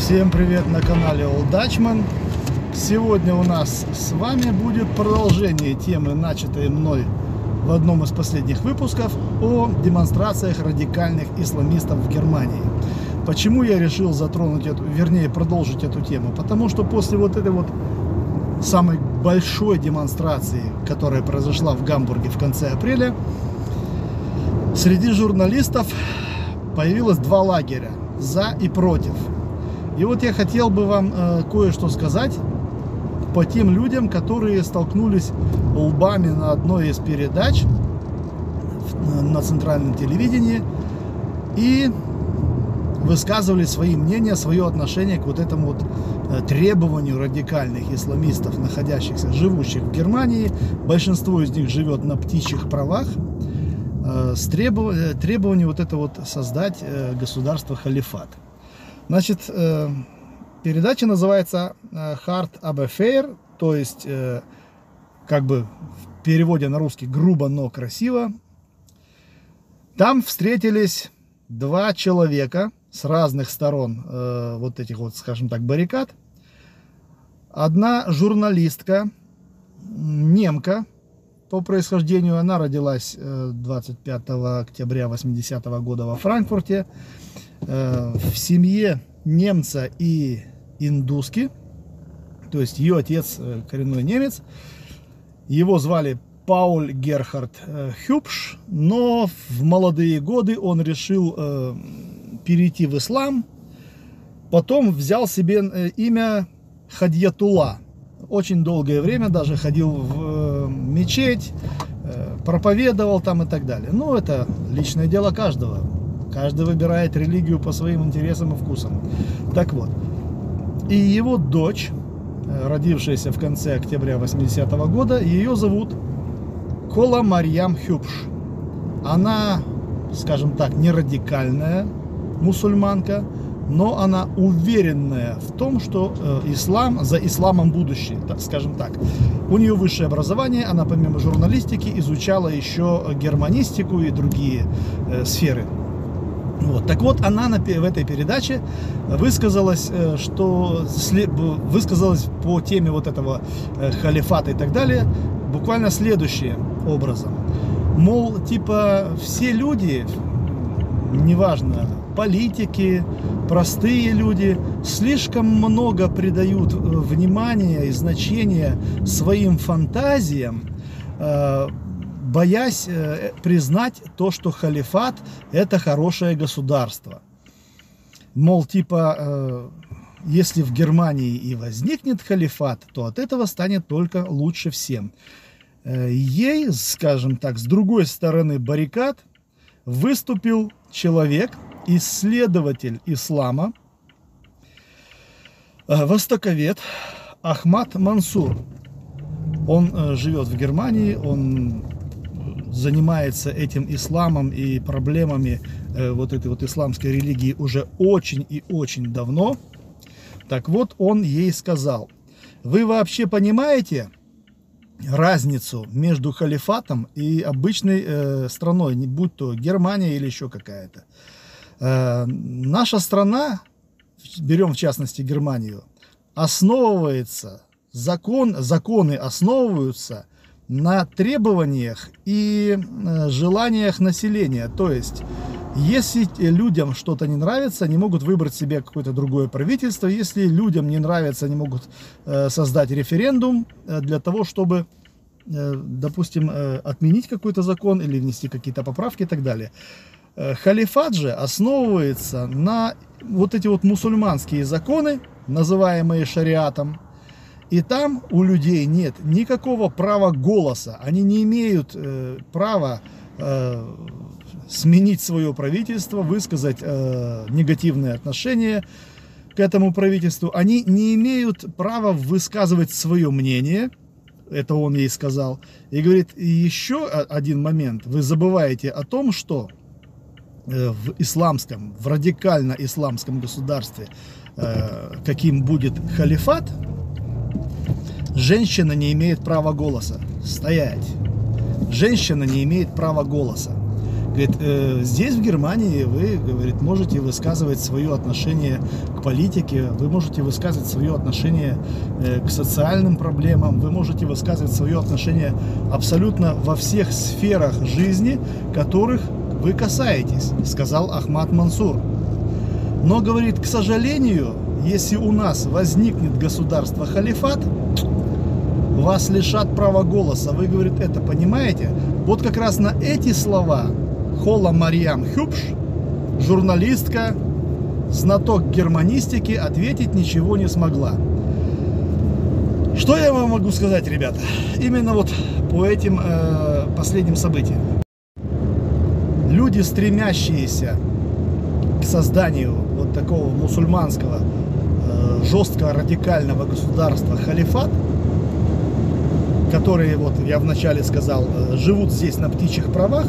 Всем привет на канале Old Dutchman. Сегодня у нас с вами будет продолжение темы, начатой мной в одном из последних выпусков, о демонстрациях радикальных исламистов в Германии. Почему я решил продолжить эту тему? Потому что после вот этой вот самой большой демонстрации, которая произошла в Гамбурге в конце апреля, среди журналистов появилось два лагеря: за и против. И вот я хотел бы вам кое-что сказать по тем людям, которые столкнулись лбами на одной из передач на центральном телевидении и высказывали свои мнения, свое отношение к вот этому вот требованию радикальных исламистов, живущих в Германии. Большинство из них живет на птичьих правах, с требованием вот это вот создать государство-халифат. Значит, передача называется Hart aber fair, то есть, как бы в переводе на русский, грубо, но красиво. Там встретились два человека с разных сторон вот этих вот, скажем так, баррикад. Одна журналистка, немка по происхождению, она родилась 25 октября 80-го года во Франкфурте, в семье немца и индуски, то есть ее отец коренной немец. Его звали Пауль Герхард Хюбш, но в молодые годы он решил перейти в ислам, потом взял себе имя Хадьятулла. Очень долгое время даже ходил в мечеть, проповедовал там и так далее. Но это личное дело каждого. Каждый выбирает религию по своим интересам и вкусам. Так вот, и его дочь, родившаяся в конце октября 80-го года, ее зовут Кола Марьям Хюбш. Она, скажем так, не радикальная мусульманка, но она уверенная в том, что за исламом будущее, скажем так. У нее высшее образование, она помимо журналистики изучала еще германистику и другие сферы. Вот. Так вот, она в этой передаче высказалась по теме вот этого халифата и так далее, буквально следующим образом. Мол, типа, все люди, неважно, политики, простые люди, слишком много придают внимания и значения своим фантазиям, боясь признать то, что халифат – это хорошее государство. Мол, типа, если в Германии и возникнет халифат, то от этого станет только лучше всем. Ей, скажем так, с другой стороны баррикад выступил человек, исследователь ислама, востоковед Ахмад Мансур. Он живет в Германии, он занимается этим исламом и проблемами вот этой вот исламской религии уже очень и очень давно. Так вот, он ей сказал: вы вообще понимаете разницу между халифатом и обычной страной, не будь то Германия или еще какая-то? Наша страна, берем в частности Германию, основывается, законы основываются на требованиях и желаниях населения. То есть, если людям что-то не нравится, они могут выбрать себе какое-то другое правительство. Если людям не нравится, они могут создать референдум для того, чтобы, допустим, отменить какой-то закон или внести какие-то поправки и так далее. Халифат же основывается на вот эти вот мусульманские законы, называемые шариатом. И там у людей нет никакого права голоса. Они не имеют права сменить свое правительство, высказать негативное отношение к этому правительству. Они не имеют права высказывать свое мнение. Это он ей сказал. И говорит, еще один момент. Вы забываете о том, что в радикально-исламском государстве, каким будет халифат, женщина не имеет права голоса. Стоять. Женщина не имеет права голоса. Говорит, здесь, в Германии, вы, говорит, можете высказывать свое отношение к политике, вы можете высказывать свое отношение к социальным проблемам, вы можете высказывать свое отношение абсолютно во всех сферах жизни, которых вы касаетесь, сказал Ахмад Мансур. Но, говорит, к сожалению, если у нас возникнет государство-халифат, вас лишат права голоса. Вы, говорит, это понимаете? Вот как раз на эти слова Хола Марьям Хюбш, журналистка, знаток германистики, ответить ничего не смогла. Что я вам могу сказать, ребята? Именно вот по этим последним событиям. Люди, стремящиеся к созданию вот такого мусульманского, жесткого, радикального государства халифат, которые, вот я вначале сказал, живут здесь на птичьих правах,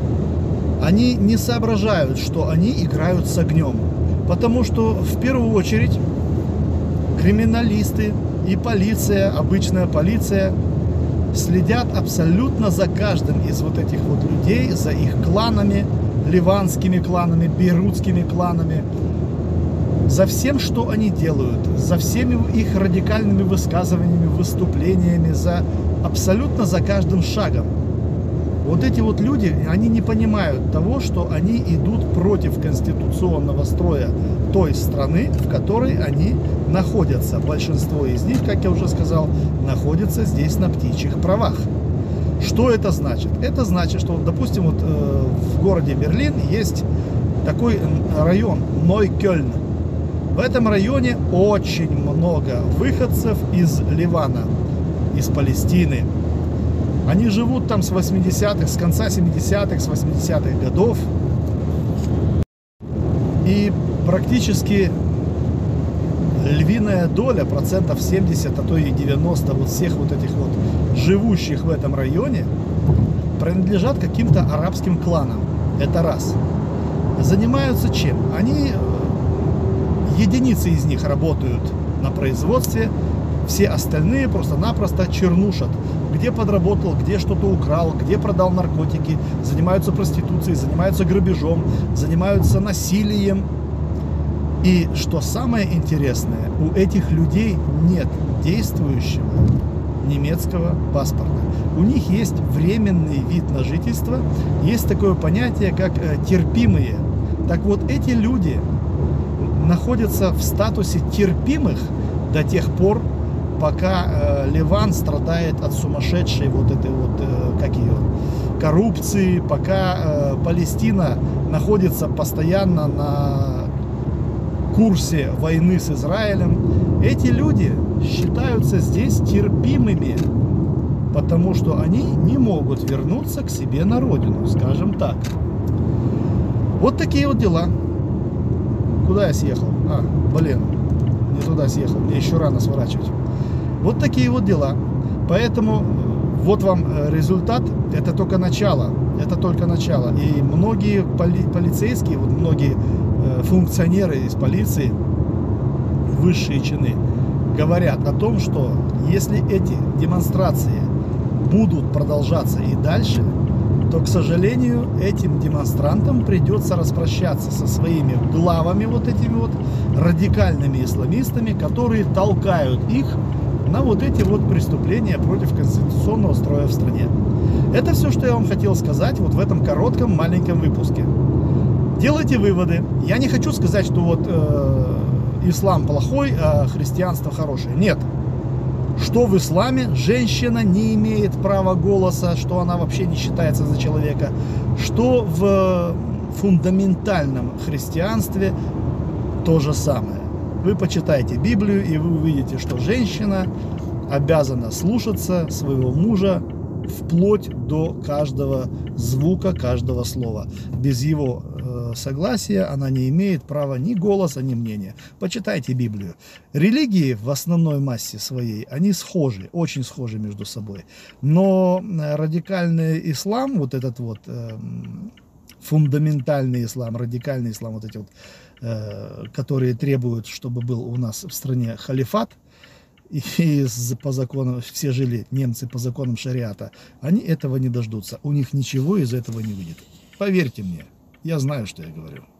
они не соображают, что они играют с огнем. Потому что в первую очередь криминалисты и полиция, обычная полиция, следят абсолютно за каждым из вот этих вот людей, за их кланами, ливанскими кланами, бейрутскими кланами, за всем, что они делают, за всеми их радикальными высказываниями, выступлениями, абсолютно за каждым шагом. Вот эти вот люди, они не понимают того, что они идут против конституционного строя той страны, в которой они находятся. Большинство из них, как я уже сказал, находятся здесь на птичьих правах. Что это значит? Это значит, что, допустим, вот в городе Берлин есть такой район Нойкёльн. В этом районе очень много выходцев из Ливана, из Палестины. Они живут там с 80-х, с конца 70-х, с 80-х годов. И практически львиная доля, процентов 70, а то и 90 вот всех вот этих вот живущих в этом районе принадлежат каким-то арабским кланам. Это раз. Занимаются чем? Они, единицы из них работают на производстве, все остальные просто-напросто чернушат. Где подработал, где что-то украл, где продал наркотики, занимаются проституцией, занимаются грабежом, занимаются насилием. И что самое интересное, у этих людей нет действующего немецкого паспорта. У них есть временный вид на жительство, есть такое понятие, как терпимые. Так вот, эти люди находятся в статусе терпимых до тех пор, пока Ливан страдает от сумасшедшей вот этой вот, как ее, коррупции, пока Палестина находится постоянно на курсе войны с Израилем, эти люди считаются здесь терпимыми, потому что они не могут вернуться к себе на родину, скажем так. Вот такие вот дела. Куда я съехал? Блин, не туда съехал, мне еще рано сворачивать. Вот такие вот дела. Поэтому вот вам результат. Это только начало. Это только начало. И многие полицейские, вот многие функционеры из полиции, высшие чины, говорят о том, что если эти демонстрации будут продолжаться и дальше, то, к сожалению, этим демонстрантам придется распрощаться со своими главами, вот этими вот радикальными исламистами, которые толкают их на вот эти вот преступления против конституционного строя в стране. Это все, что я вам хотел сказать вот в этом коротком маленьком выпуске. Делайте выводы. Я не хочу сказать, что вот ислам плохой, а христианство хорошее. Нет. Что в исламе женщина не имеет права голоса, что она вообще не считается за человека. Что в фундаментальном христианстве то же самое. Вы почитайте Библию, и вы увидите, что женщина обязана слушаться своего мужа вплоть до каждого звука, каждого слова. Без его согласия она не имеет права ни голоса, ни мнения. Почитайте Библию. Религии в основной массе своей, они схожи, очень схожи между собой. Но радикальный ислам, вот этот вот фундаментальный ислам, радикальный ислам, вот эти вот, которые требуют, чтобы был у нас в стране халифат, и по законам, все жили немцы по законам шариата, они этого не дождутся. У них ничего из этого не выйдет. Поверьте мне, я знаю, что я говорю.